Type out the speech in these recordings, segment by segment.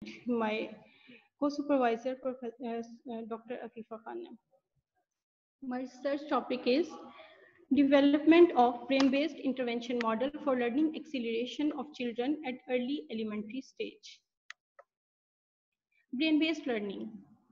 my co-supervisor, Professor Dr. Afifa Khanna. My research topic is development of brain-based intervention model for learning acceleration of children at early elementary stage. Brain-based learning.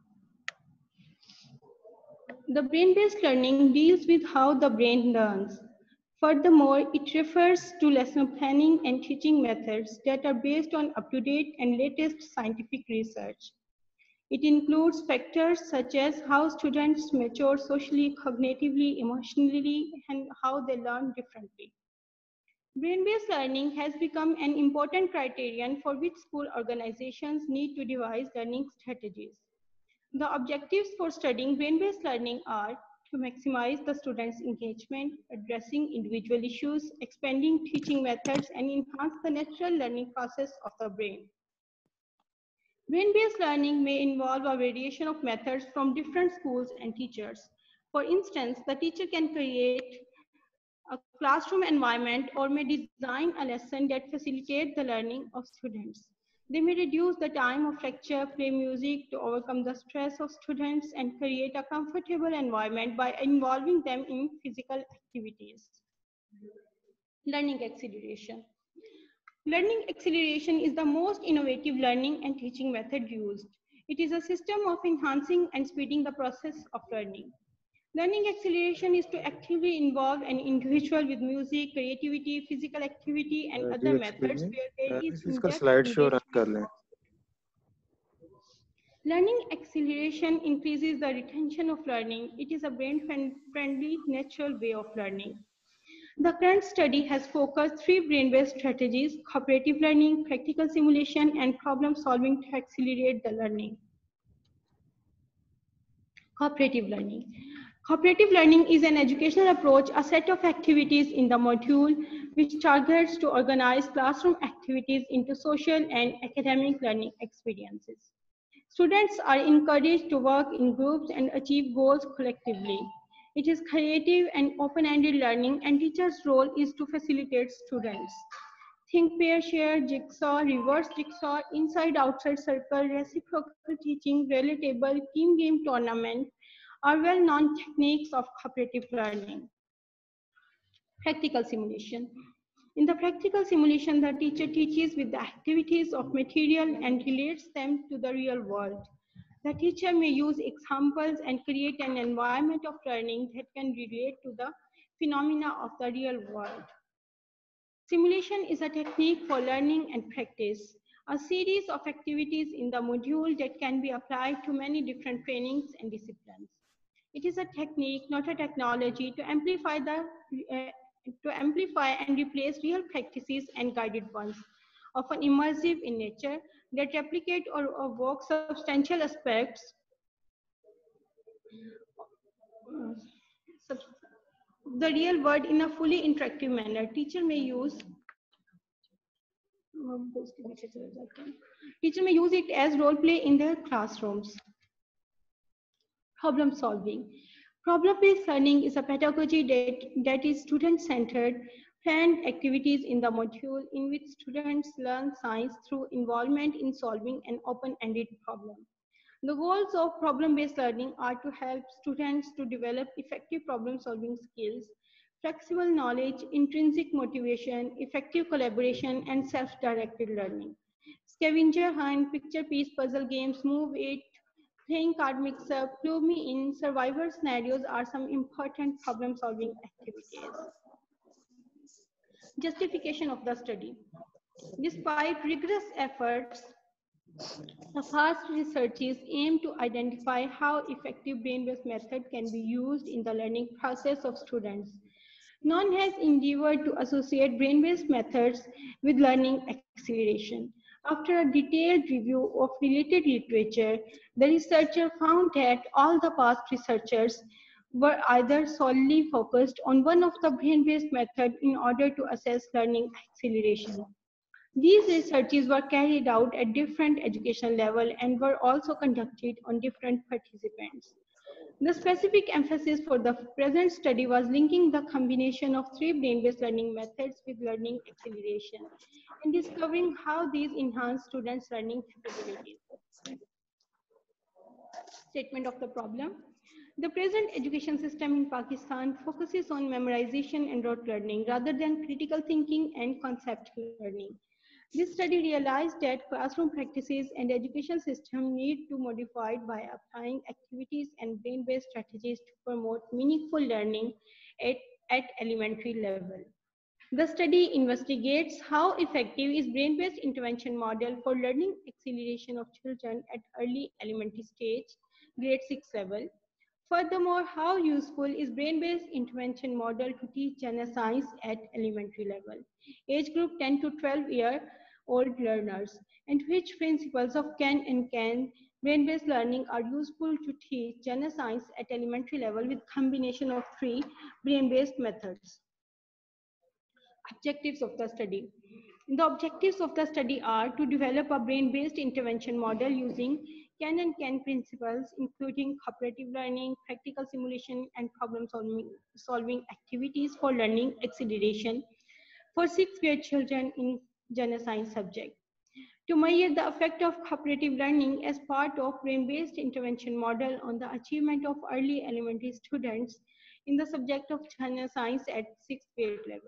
The brain-based learning deals with how the brain learns. Furthermore, it refers to lesson planning and teaching methods that are based on up-to-date and latest scientific research. It includes factors such as how students mature socially, cognitively, emotionally, and how they learn differently. Brain-based learning has become an important criterion for which school organizations need to devise learning strategies. The objectives for studying brain-based learning are to maximize the students' engagement, addressing individual issues, expanding teaching methods, and enhance the natural learning process of the brain. Brain-based learning may involve a variation of methods from different schools and teachers. For instance, the teacher can create a classroom environment or may design a lesson that facilitates the learning of students. They may reduce the time of lecture, play music to overcome the stress of students, and create a comfortable environment by involving them in physical activities. Learning acceleration. Learning acceleration is the most innovative learning and teaching method used. It is a system of enhancing and speeding the process of learning. Learning acceleration is to actively involve an individual with music, creativity, physical activity, and other Excuse methods me. where there is इसका in-depth slide show run engagement. कर लें. Learning acceleration increases the retention of learning. It is a brain-friendly, natural way of learning. The current study has focused three brain-based strategies: cooperative learning, practical simulation, and problem solving to accelerate the learning. Cooperative learning. Cooperative learning is an educational approach, a set of activities in the module which targets to organize classroom activities into social and academic learning experiences. Students are encouraged to work in groups and achieve goals collectively. It is creative and open-ended learning, and teachers' role is to facilitate students. Think, pair, share, jigsaw, reverse jigsaw, inside-outside circle, reciprocal teaching, relatable, team game tournament are well-known techniques of cooperative learning. Practical simulation. In the practical simulation, the teacher teaches with the activities of material and relates them to the real world. The teacher may use examples and create an environment of learning that can relate to the phenomena of the real world. Simulation is a technique for learning and practice, a series of activities in the module that can be applied to many different trainings and disciplines. It is a technique, not a technology, to amplify and replace real practices and guided ones, often immersive in nature, that replicate or evoke substantial aspects the real world in a fully interactive manner. Teacher may use it as role play in their classrooms. Problem solving. Problem-based learning is a pedagogy that is student-centered, planned activities in the module in which students learn science through involvement in solving an open-ended problem. The goals of problem-based learning are to help students to develop effective problem-solving skills, flexible knowledge, intrinsic motivation, effective collaboration, and self-directed learning. Scavenger hunt, picture piece puzzle games, move it, playing card mix-up, clue me in, survivor scenarios are some important problem-solving activities. Justification of the study. Despite rigorous efforts, the past researches aim to identify how effective brain-based method can be used in the learning process of students. None has endeavored to associate brain-based methods with learning acceleration. After a detailed review of related literature, the researcher found that all the past researchers were either solely focused on one of the brain-based methods in order to assess learning acceleration. These researches were carried out at different education levels and were also conducted on different participants. The specific emphasis for the present study was linking the combination of three brain-based learning methods with learning acceleration and discovering how these enhance students' learning capabilities. Statement of the problem. The present education system in Pakistan focuses on memorization and rote learning rather than critical thinking and concept learning. This study realized that classroom practices and education system need to be modified by applying activities and brain-based strategies to promote meaningful learning at elementary level. The study investigates how effective is brain-based intervention model for learning acceleration of children at early elementary stage, grade 6 level. Furthermore, how useful is brain-based intervention model to teach general science at elementary level, age group 10 to 12-year-old learners, and which principles of can brain-based learning are useful to teach general science at elementary level with combination of three brain-based methods. Objectives of the study. The objectives of the study are to develop a brain-based intervention model using can principles, including cooperative learning, practical simulation, and problem-solving activities for learning acceleration for sixth grade children in general science subject. To measure the effect of cooperative learning as part of brain-based intervention model on the achievement of early elementary students in the subject of general science at sixth grade level.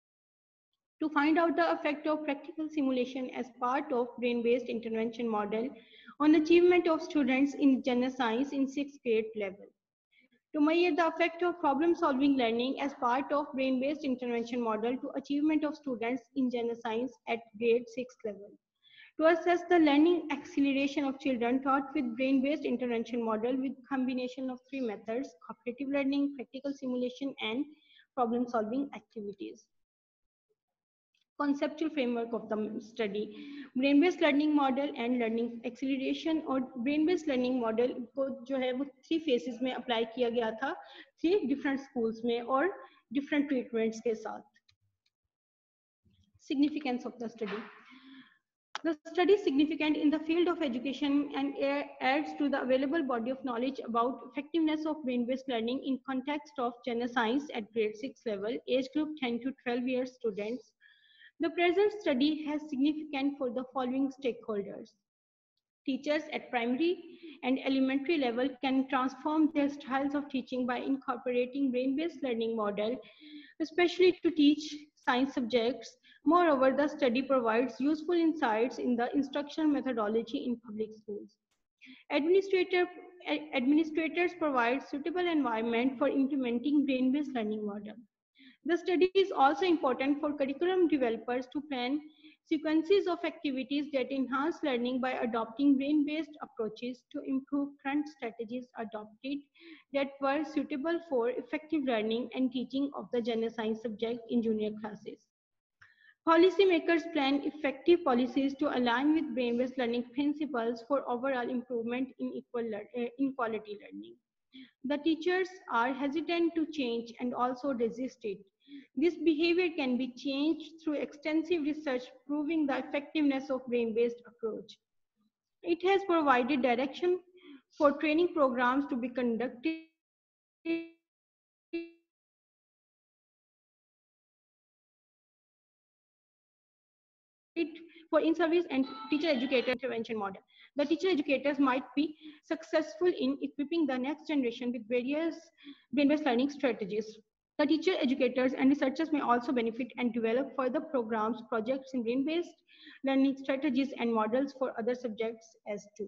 To find out the effect of practical simulation as part of brain-based intervention model on achievement of students in general science in sixth grade level. To measure the effect of problem-solving learning as part of brain-based intervention model to achievement of students in general science at grade 6 level. To assess the learning acceleration of children taught with brain-based intervention model with combination of three methods, cooperative learning, practical simulation, and problem-solving activities. Conceptual framework of the study, brain-based learning model and learning acceleration और brain-based learning model को जो है वो 3 phases में apply किया गया था 3 different schools में और different treatments के साथ. Significance of the study. The study is significant in the field of education and adds to the available body of knowledge about effectiveness of brain-based learning in context of general science at grade 6 level, age group 10 to 12 years students. The present study has significance for the following stakeholders. Teachers at primary and elementary level can transform their styles of teaching by incorporating brain-based learning model, especially to teach science subjects. Moreover, the study provides useful insights in the instructional methodology in public schools. Administrators provide suitable environment for implementing brain-based learning model. The study is also important for curriculum developers to plan sequences of activities that enhance learning by adopting brain-based approaches to improve current strategies adopted that were suitable for effective learning and teaching of the general science subject in junior classes. Policymakers plan effective policies to align with brain-based learning principles for overall improvement in quality learning. The teachers are hesitant to change and also resist it. This behavior can be changed through extensive research proving the effectiveness of brain-based approach. It has provided direction for training programs to be conducted for in-service and teacher-educator intervention model. The teacher educators might be successful in equipping the next generation with various brain-based learning strategies. The teacher educators and researchers may also benefit and develop further programs, projects in brain-based learning strategies and models for other subjects as too.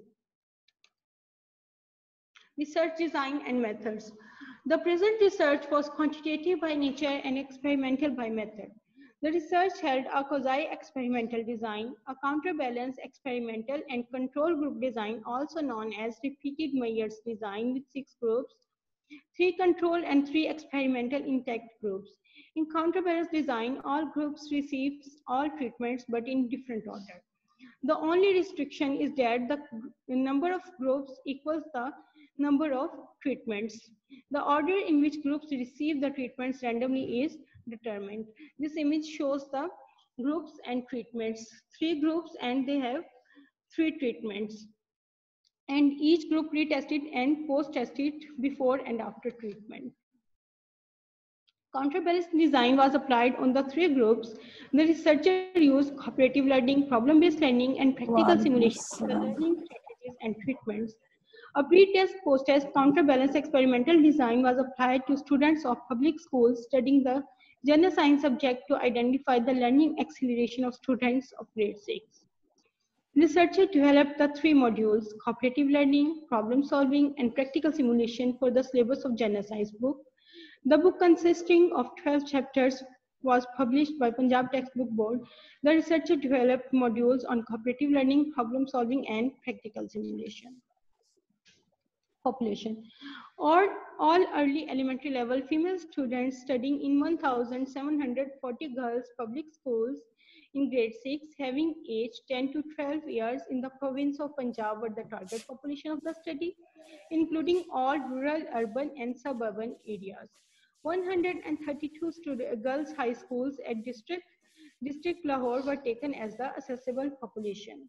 Research design and methods. The present research was quantitative by nature and experimental by method. The research held a quasi-experimental design, a counterbalance experimental and control group design, also known as repeated Myers design with 6 groups, 3 control and 3 experimental intact groups. In counterbalance design, all groups receive all treatments but in different order. The only restriction is that the number of groups equals the number of treatments. The order in which groups receive the treatments randomly is determined. This image shows the groups and treatments. 3 groups and they have 3 treatments. and each group pre-tested and post-tested before and after treatment. Counterbalance design was applied on the three groups. The researcher used cooperative learning, problem-based learning, and practical simulation of the learning strategies and treatments. A pre-test, post-test counterbalance experimental design was applied to students of public schools studying the general science subject to identify the learning acceleration of students of grade 6. Researchers developed the three modules, cooperative learning, problem solving, and practical simulation for the syllabus of general science book. The book consisting of 12 chapters was published by Punjab Textbook Board. The researcher developed modules on cooperative learning, problem solving, and practical simulation. Population. All early elementary level female students studying in 1,740 girls public schools in grade 6 having age 10 to 12 years in the province of Punjab were the target population of the study, including all rural, urban, and suburban areas. 132 girls' high schools at District Lahore were taken as the accessible population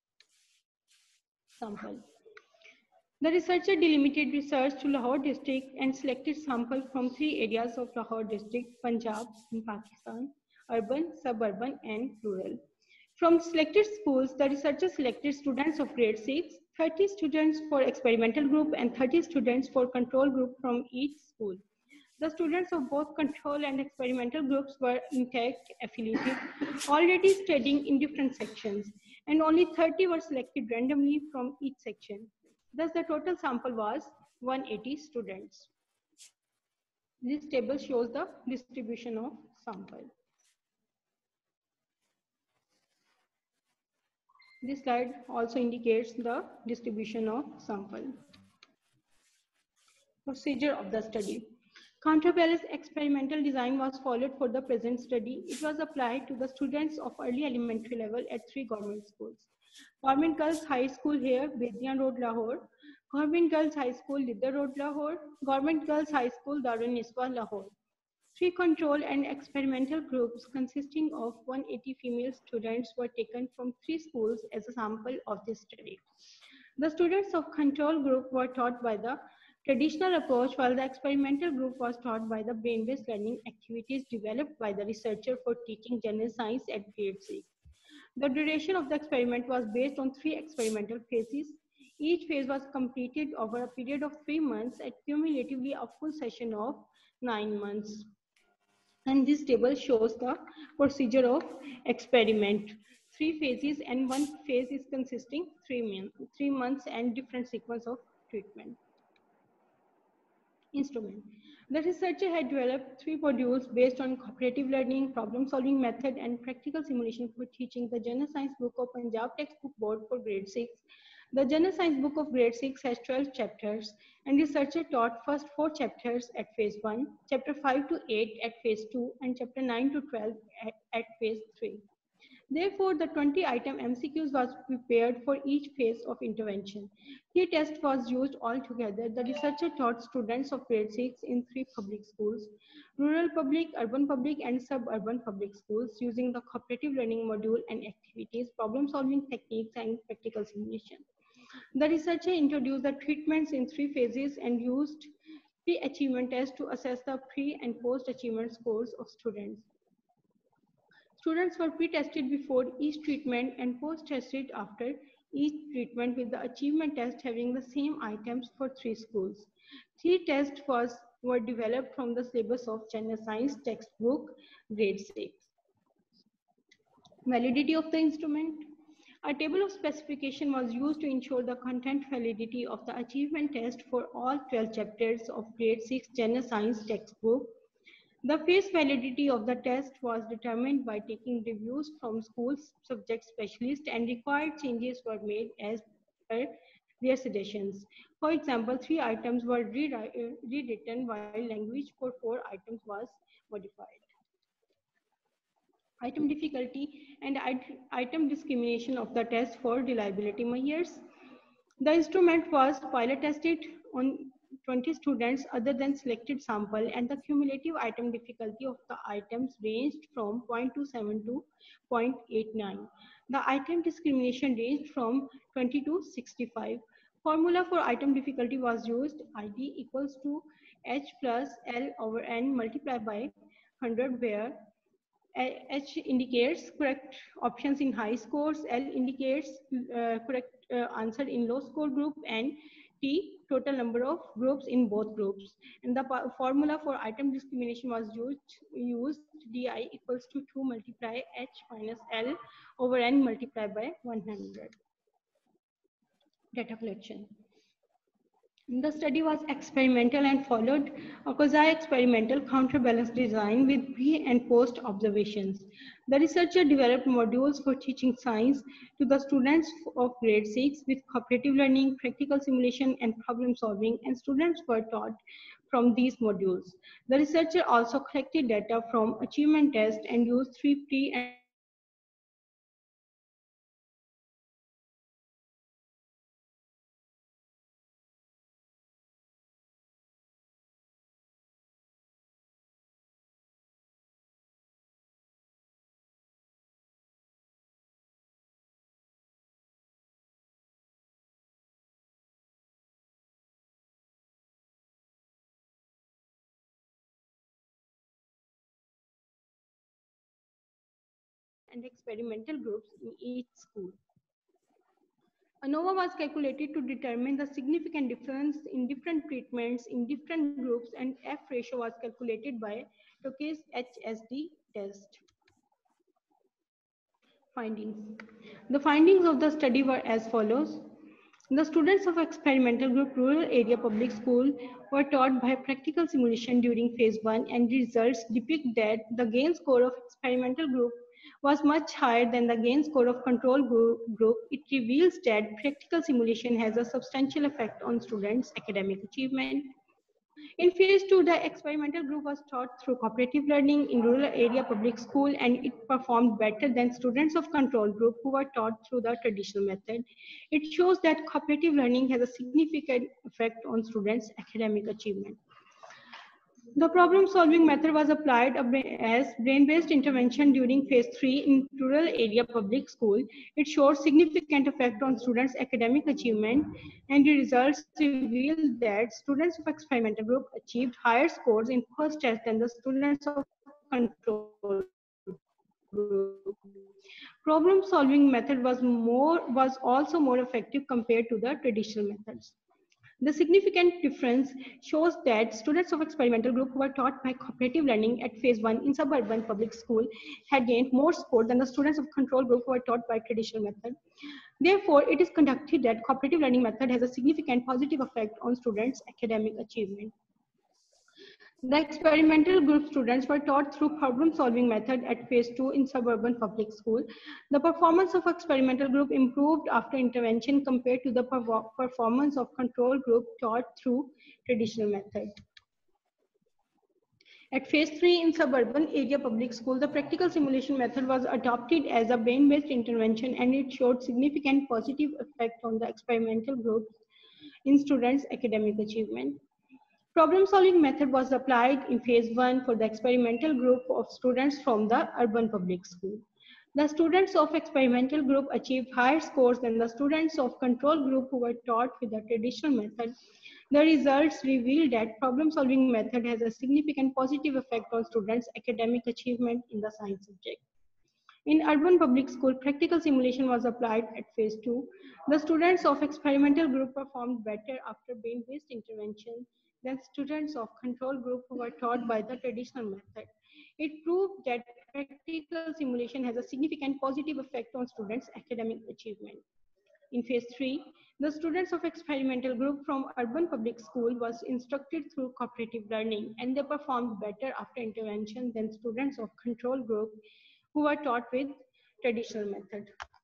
sample. The researcher delimited research to Lahore district and selected samples from three areas of Lahore district, Punjab in Pakistan, urban, suburban, and rural. From selected schools, the researcher selected students of grade 6, 30 students for experimental group and 30 students for control group from each school. The students of both control and experimental groups were intact, affiliated, already studying in different sections, and only 30 were selected randomly from each section. Thus, the total sample was 180 students. This table shows the distribution of sample. This slide also indicates the distribution of sample. Procedure of the study. Counterbalance experimental design was followed for the present study. It was applied to the students of early elementary level at three government schools. Government Girls High School here, Bedian Road, Lahore. Government Girls High School, Lidar Road, Lahore. Government Girls High School, Darun Niswa, Lahore. Three control and experimental groups consisting of 180 female students were taken from three schools as a sample of this study. The students of control group were taught by the traditional approach, while the experimental group was taught by the brain-based learning activities developed by the researcher for teaching general science at grade 6. The duration of the experiment was based on three experimental phases. Each phase was completed over a period of 3 months and cumulatively a full session of 9 months. And this table shows the procedure of experiment. 3 phases and 1 phase is consisting 3 months and different sequence of treatment. Instrument. The researcher had developed 3 modules based on cooperative learning, problem solving method, and practical simulation for teaching the General Science Book of Punjab Textbook Board for grade 6. The General Science Book of grade 6 has 12 chapters, and researcher taught first 4 chapters at phase 1, chapter 5 to 8 at phase 2, and chapter 9 to 12 at phase 3. Therefore, the 20-item MCQs was prepared for each phase of intervention. 3 tests was used altogether. The researcher taught students of grade 6 in 3 public schools, rural public, urban public, and suburban public schools using the cooperative learning module and activities, problem-solving techniques, and practical simulation. The researcher introduced the treatments in 3 phases and used pre-achievement tests to assess the pre- and post-achievement scores of students. Students were pre-tested before each treatment and post-tested after each treatment, with the achievement test having the same items for 3 schools. 3 tests were developed from the syllabus of General Science textbook, grade 6. Validity of the instrument. A table of specification was used to ensure the content validity of the achievement test for all 12 chapters of grade 6 General Science textbook. The face validity of the test was determined by taking reviews from schools, subject specialists, and required changes were made as per their suggestions. For example, 3 items were rewritten while language for 4 items was modified. Item difficulty and item discrimination of the test for reliability measures. The instrument was pilot tested on 20 students other than selected sample, and the cumulative item difficulty of the items ranged from 0.27 to 0.89. The item discrimination ranged from 20 to 65. Formula for item difficulty was used. ID equals to H plus L over N multiplied by 100, where H indicates correct options in high scores, L indicates correct answer in low score group, and T total number of groups in both groups. And the formula for item discrimination was used DI equals to 2 multiply H minus L over N multiplied by 100. Data collection. The study was experimental and followed a quasi-experimental counterbalance design with pre and post observations. The researcher developed modules for teaching science to the students of grade 6 with cooperative learning, practical simulation, and problem solving, and students were taught from these modules. The researcher also collected data from achievement tests and used 3 pre and post observations to determine the significant difference in students' academic achievement. And experimental groups in each school. ANOVA was calculated to determine the significant difference in different treatments in different groups, and F ratio was calculated by Tokay's HSD test. Findings. The findings of the study were as follows. The students of experimental group rural area public school were taught by practical simulation during phase 1, and results depict that the gain score of experimental group was much higher than the gain score of control group. It reveals that practical simulation has a substantial effect on students' academic achievement. In phase 2, the experimental group was taught through cooperative learning in rural area public school, and it performed better than students of control group who were taught through the traditional method. It shows that cooperative learning has a significant effect on students' academic achievement. The problem-solving method was applied as brain-based intervention during phase 3 in rural area public school. It showed significant effect on students' academic achievement, and the results revealed that students of experimental group achieved higher scores in first test than the students of control group. Problem-solving method was also more effective compared to the traditional methods. The significant difference shows that students of experimental group who were taught by cooperative learning at phase 1 in suburban public school had gained more score than the students of control group who were taught by traditional method. Therefore, it is conducted that cooperative learning method has a significant positive effect on students' academic achievement. The experimental group students were taught through problem-solving method at phase 2 in suburban public school. The performance of experimental group improved after intervention compared to the performance of control group taught through traditional method. At phase 3 in suburban area public school, the practical simulation method was adopted as a brain-based intervention, and it showed significant positive effect on the experimental group in students' academic achievement. Problem-solving method was applied in phase 1 for the experimental group of students from the urban public school. The students of experimental group achieved higher scores than the students of control group who were taught with the traditional method. The results revealed that problem-solving method has a significant positive effect on students' academic achievement in the science subject. In urban public school, practical simulation was applied at phase 2. The students of experimental group performed better after brain-based intervention than students of control group who were taught by the traditional method. It proved that practical simulation has a significant positive effect on students' academic achievement. In phase 3, the students of experimental group from urban public school was instructed through cooperative learning, and they performed better after intervention than students of control group who were taught with traditional method.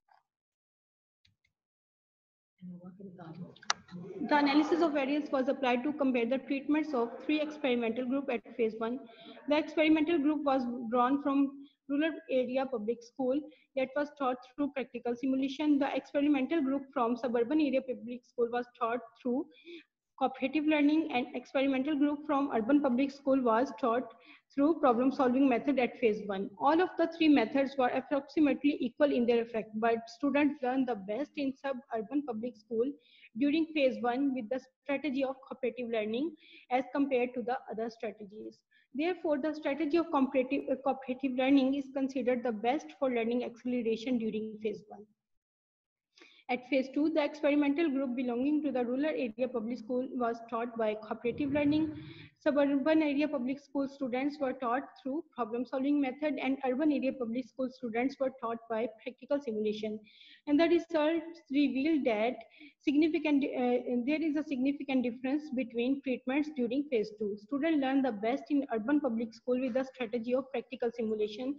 The analysis of variance was applied to compare the treatments of 3 experimental groups at phase 1. The experimental group was drawn from rural area public school that was taught through practical simulation. The experimental group from suburban area public school was taught through cooperative learning, and experimental group from urban public school was taught through problem solving method at phase 1. All of the three methods were approximately equal in their effect, but students learned the best in suburban public school during phase 1 with the strategy of cooperative learning as compared to the other strategies. Therefore, the strategy of cooperative learning is considered the best for learning acceleration during phase 1. At phase 2, the experimental group belonging to the rural area public school was taught by cooperative learning. Suburban area public school students were taught through problem solving method, and urban area public school students were taught by practical simulation. And the results revealed that there is a significant difference between treatments during phase 2. Students learn the best in urban public school with the strategy of practical simulation.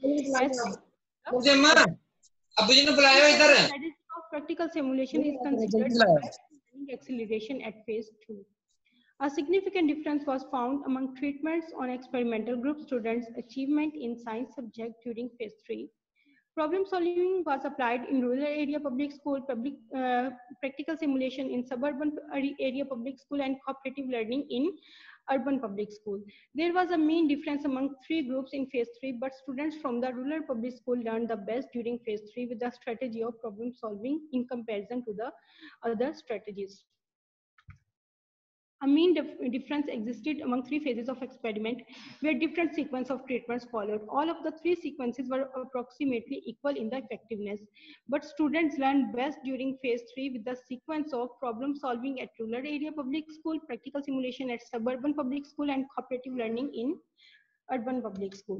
Practical simulation is considered learning acceleration at phase 2. A significant difference was found among treatments on experimental group students' achievement in science subject during phase 3. Problem solving was applied in rural area public school, practical simulation in suburban area public school, and cooperative learning in urban public school. There was a main difference among three groups in phase 3, but students from the rural public school learned the best during phase 3 with the strategy of problem solving in comparison to the other strategies. A mean difference existed among three phases of experiment where different sequence of treatments followed. All of the three sequences were approximately equal in the effectiveness, but students learned best during phase 3 with the sequence of problem solving at rural area public school, practical simulation at suburban public school, and cooperative learning in urban public school.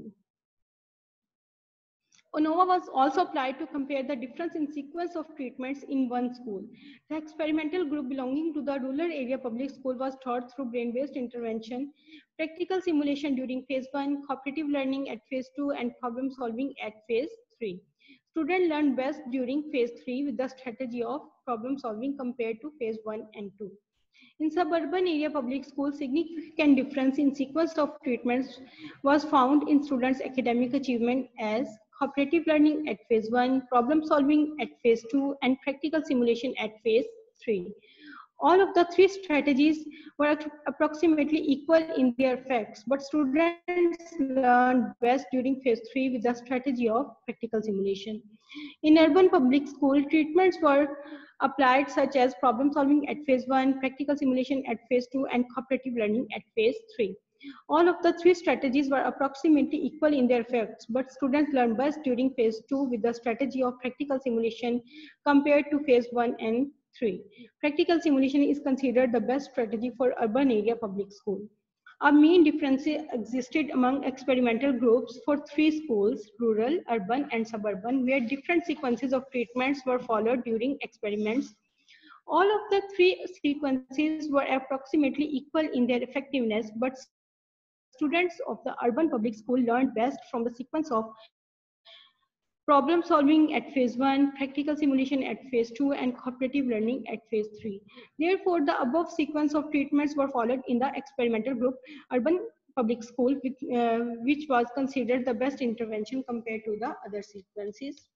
ANOVA was also applied to compare the difference in sequence of treatments in one school. The experimental group belonging to the rural area public school was taught through brain-based intervention, practical simulation during phase 1, cooperative learning at phase 2, and problem solving at phase 3. Students learned best during phase 3 with the strategy of problem solving compared to phase 1 and 2. In suburban area public schools, significant difference in sequence of treatments was found in students' academic achievement as cooperative learning at phase 1, problem solving at phase 2, and practical simulation at phase 3. All of the three strategies were approximately equal in their effects, but students learned best during phase 3 with the strategy of practical simulation. In urban public school, treatments were applied such as problem solving at phase 1, practical simulation at phase 2, and cooperative learning at phase 3. All of the three strategies were approximately equal in their effects, but students learned best during phase 2 with the strategy of practical simulation compared to phase 1 and 3. Practical simulation is considered the best strategy for urban area public school. A main difference existed among experimental groups for three schools, rural, urban, and suburban, where different sequences of treatments were followed during experiments. All of the three sequences were approximately equal in their effectiveness, but students of the urban public school learned best from the sequence of problem solving at phase 1, practical simulation at phase 2, and cooperative learning at phase 3. Therefore, the above sequence of treatments were followed in the experimental group, urban public school, which was considered the best intervention compared to the other sequences.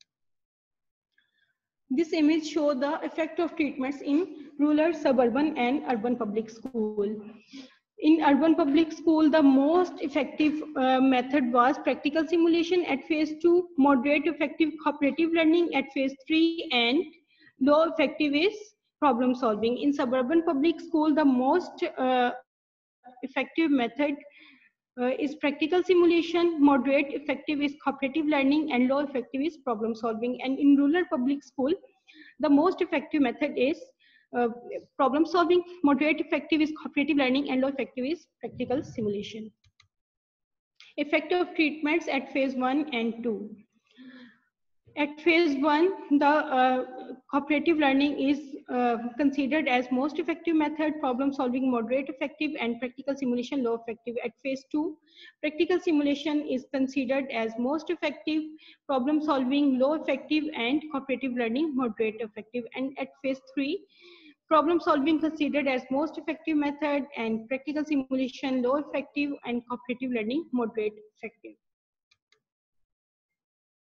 This image shows the effect of treatments in rural, suburban, and urban public school. In urban public school, the most effective method was practical simulation at phase 2, moderate effective cooperative learning at phase 3, and low effective is problem solving. In suburban public school, the most effective method is practical simulation, moderate effective is cooperative learning, and low effective is problem solving. And in rural public school, the most effective method is problem solving, moderate effective is cooperative learning, and low effective is practical simulation. Effective treatments at phase 1 and 2. At phase 1, the cooperative learning is considered as most effective method, problem solving moderate effective, and practical simulation low effective. At phase 2, practical simulation is considered as most effective, problem solving low effective, and cooperative learning moderate effective. And at phase 3, problem solving considered as most effective method, and practical simulation low effective, and cooperative learning moderate effective.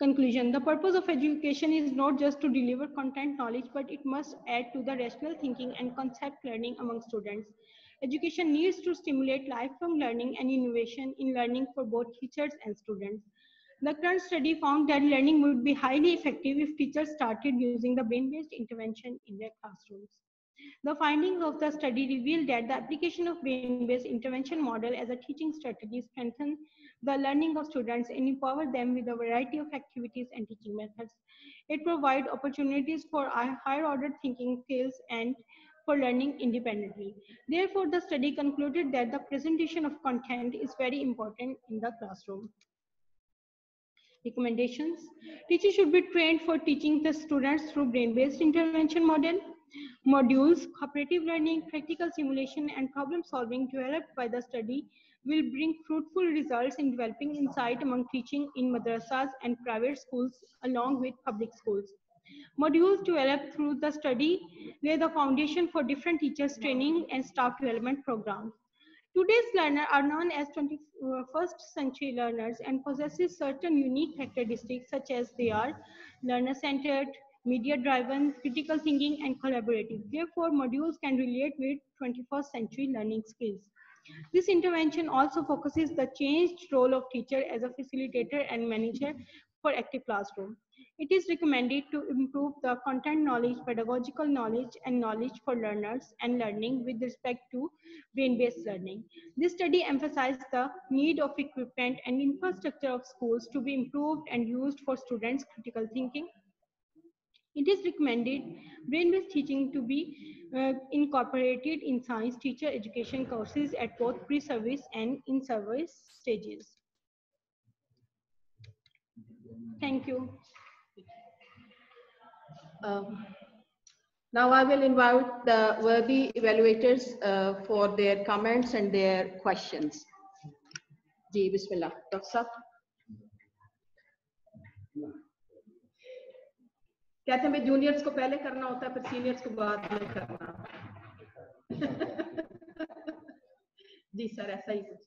Conclusion: the purpose of education is not just to deliver content knowledge, but it must add to the rational thinking and concept learning among students. Education needs to stimulate lifelong learning and innovation in learning for both teachers and students. The current study found that learning would be highly effective if teachers started using the brain-based intervention in their classrooms. The findings of the study revealed that the application of brain-based intervention model as a teaching strategy strengthens the learning of students and empower them with a variety of activities and teaching methods. It provides opportunities for higher order thinking skills and for learning independently. Therefore, the study concluded that the presentation of content is very important in the classroom. Recommendations: teachers should be trained for teaching the students through brain-based intervention modules. Cooperative learning, practical simulation, and problem solving developed by the study will bring fruitful results in developing insight among teaching in madrasas and private schools along with public schools. Modules developed through the study lay the foundation for different teachers training and staff development programs. Today's learners are known as 21st century learners and possesses certain unique characteristics such as they are learner-centered, media-driven, critical thinking, and collaborative. Therefore, modules can relate with 21st century learning skills. This intervention also focuses the changed role of teacher as a facilitator and manager for active classroom. It is recommended to improve the content knowledge, pedagogical knowledge, and knowledge for learners and learning with respect to brain-based learning. This study emphasized the need of equipment and infrastructure of schools to be improved and used for students' critical thinking. It is recommended brain-based teaching to be incorporated in science teacher education courses at both pre-service and in-service stages. Thank you. Now I will invite the worthy evaluators for their comments and their questions. Ji, Bismillah. Dr. Saab. कहते हैं भाई juniors को पहले करना होता है फिर seniors को बाद में करना जी सर ऐसा ही कुछ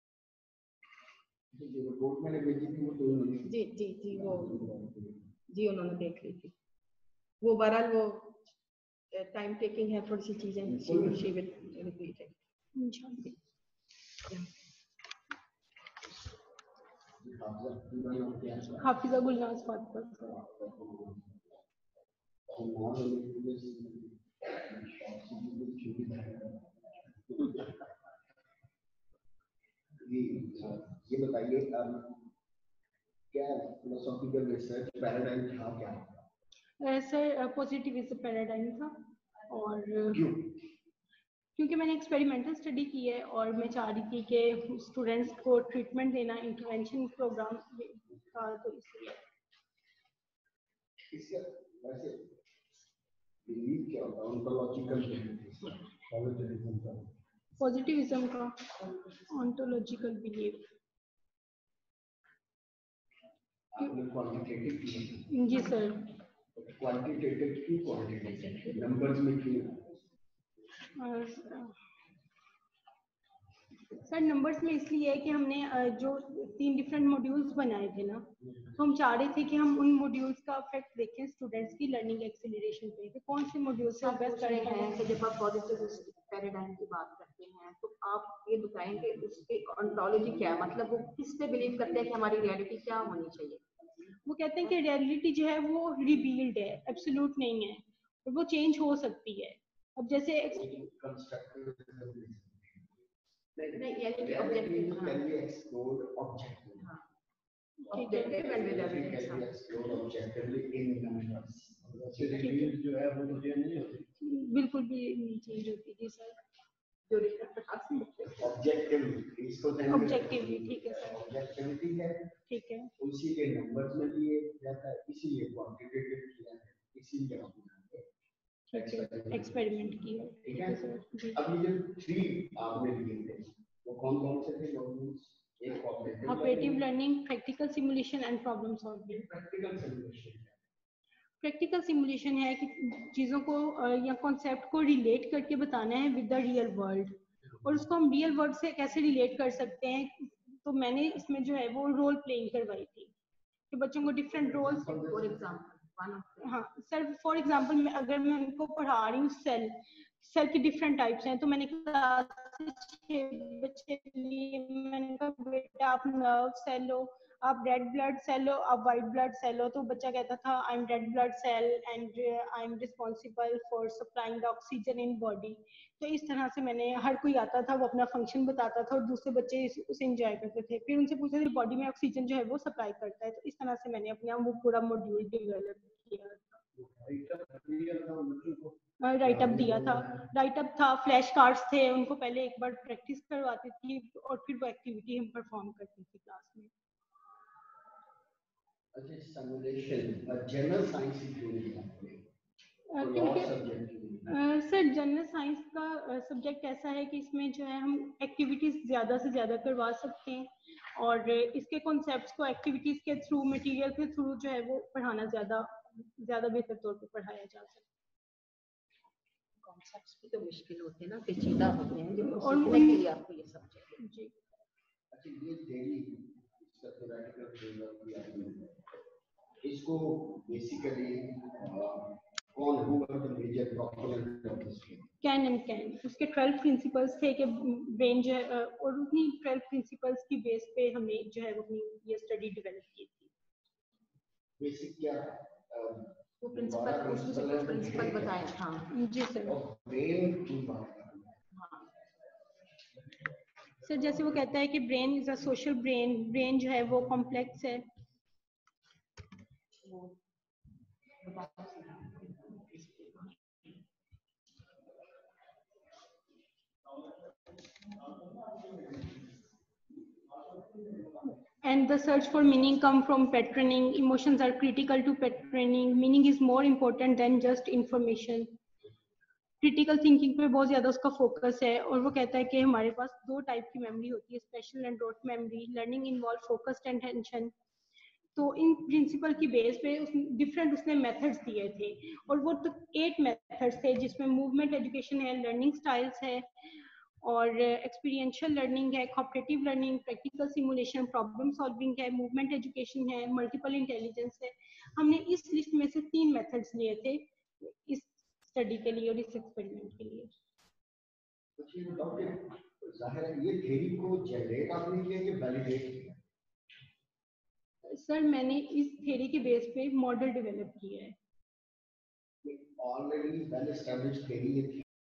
जी जी जी वो जी उन्होंने देख ली थी वो बहरहाल वो टाइम टेकिंग है थोड़ी सी चीजें हाफिजा गुलनाज फातिमा ये बताइए क्या फिलोसॉफिकल रिसर्च पैराडाइम था क्या? सर पॉजिटिविज्म पैराडाइम था और क्योंकि मैंने एक्सपेरिमेंटल स्टडी की है और मैं चाह रही थी कि स्टूडेंट्स को ट्रीटमेंट देना इंटरवेंशन प्रोग्राम था तो इसलिए इसका वैसे बिलीव क्या होता है ओंटोलॉजिकल पॉजिटिविज्म का ओंटोलॉजिकल बिलीव क्वांटिटेटिव जी सर क्वांटिटेटिव की क्वांटिटेटिव नंबर्स में क्यों सर नंबर्स में इसलिए है कि हमने जो 3 डिफरेंट मॉड्यूल्स बनाए थे ना तो हम चाह रहे थे कि हम उन मॉड्यूल्स का इफेक्ट देखें स्टूडेंट्स की लर्निंग एक्सेलरेशन पे कि कौन से मॉड्यूल से बेस्ट कर रहे हैं कि जब आप पॉजिटिव पैराडाइम की बात करते हैं तो आप ये बताएंगे उसकी ओंटोलॉजी क्या है मतलब वो किस पे बिलीव करते हैं कि हमारी रियलिटी क्या होनी चाहिए वो कहते हैं कि रियलिटी जो है वो रिवील्ड है एब्सोल्यूट नहीं है और वो चेंज हो सकती है अब जैसे नहीं यानी objective can be explored objective objective and with evidence explored objectively in numbers reveal जो है वो मुझे नहीं होती बिल्कुल भी नहीं चेंज होती जी सर जो रिसर्च ऑब्जेक्टिवली इसको ऑब्जेक्टिवली ठीक है सर ऑब्जेक्टिविटी है ठीक है उसी के नंबर्स में लिए जाता है इसीलिए क्वांटिटेटिव किया है इसीलिए एक्सपेरिमेंट किया ठीक है अब ये जो 3 आपने लिए थे वो कौन-कौन से थे मॉड्यूल्स एक cooperative learning practical simulation and problem solving practical simulation है कि चीज़ों को या कॉन्सेप्ट को रिलेट करके बताना है विद द रियल वर्ल्ड और उसको हम रियल वर्ल्ड से कैसे रिलेट कर सकते हैं तो मैंने इसमें जो है वो रोल प्लेइंग करवाई थी कि बच्चों को डिफरेंट रोल्स, फॉर एग्जांपल हाँ सर, फॉर एग्जांपल अगर मैं उनको पढ़ा रही हूँ सेल की डिफरेंट टाइप्स हैं, तो मैंने क्लास से 6 बच्चे लिए, मैंने कहा बेटा आप नर्व सेल लो, आप रेड ब्लड सेल लो, आप वाइट ब्लड सेल हो। तो बच्चा कहता था I am red blood cell and I am responsible for supplying the oxygen in body. तो इस तरह से मैंने, हर कोई आता था, वो अपना फंक्शन बताता था और दूसरे बच्चे उसे एंजॉय करते थे। फिर उनसे पूछते थे बॉडी में ऑक्सीजन जो है वो सप्लाई करता है। तो इस तरह से मैंने अपना वो पूरा मॉड्यूल डेवलप किया था। राइट अप दिया था, राइट अप था, फ्लैश कार्ड्स थे, उनको पहले एक बार प्रैक्टिस करवाती थी और फिर वो एक्टिविटी हम परफॉर्म करती थी क्लास में। अच्छा, सिमुलेशन जनरल साइंस क्यों नहीं है? क्योंकि सर जनरल साइंस का सब्जेक्ट ऐसा है कि इसमें जो है हम एक्टिविटीज ज़्यादा से ज़्यादा करवा सकते हैं और इसके कॉन्सेप्ट्स को एक्टिविटीज के थ्रू, मटेरियल के थ्रू जो है वो पढ़ाना ज़्यादा बेहतर तौर पे पढ़ाया जा सकता है। कॉन्सेप्ट्स भी तो मुश्किल होते हैं ना, पेचीदा होते हैं, जिनको और सीखने के लिए आपको ये सब्जेक्ट जी। अच्छा, ये थ्योरी इसका थ्योरेटिकल फ्रेमवर्क भी आपने, इसको बेसिकली कौन who were the major proponent of this? Caine and Caine, उसके 12 प्रिंसिपल्स थे कि ब्रेन जो है, और उन्हीं 12 प्रिंसिपल्स की बेस पे हमने जो है अपनी ये स्टडी डेवलप की थी। बेसिक क्या वो प्रिंसिपल, उसमें से कुछ प्रिंसिपल बताए। हाँ जी सर। ब्रेन की बात करें, सर जैसे वो कहता है कि brain is a social brain, brain जो है वो कॉम्प्लेक्स है। And the search for meaning come from patterning. Emotions are critical to patterning. Meaning is more important than just information. Critical thinking पे बहुत ज्यादा उसका फोकस है और वो कहता है कि हमारे पास 2 टाइप की मेमोरी होती है, spatial and rote memory. Learning involve focused attention. तो इन प्रिंसिपल की बेस पे डिफरेंट उसने मेथड्स दिए थे और वो तो 8 मेथड्स थे, जिसमें मूवमेंट एजुकेशन है, लर्निंग स्टाइल्स है और एक्सपीरियंशियल लर्निंग है, cooperative learning, practical simulation, problem solving है, मूवमेंट एजुकेशन है, मल्टीपल इंटेलिजेंस है। हमने इस लिस्ट में से 3 मेथड्स लिए थे इस स्टडी के लिए और इस एक्सपेरिमेंट के लिए। जाहिर है ये थ्योरी को जनरेट आपने किया कि वैलिडेट किया? सर मैंने इस थ्योरी के बेस पे मॉडल डेवलप किया है। ऑलरेडी वेल एस्टैब्लिश्ड थ्योरी है।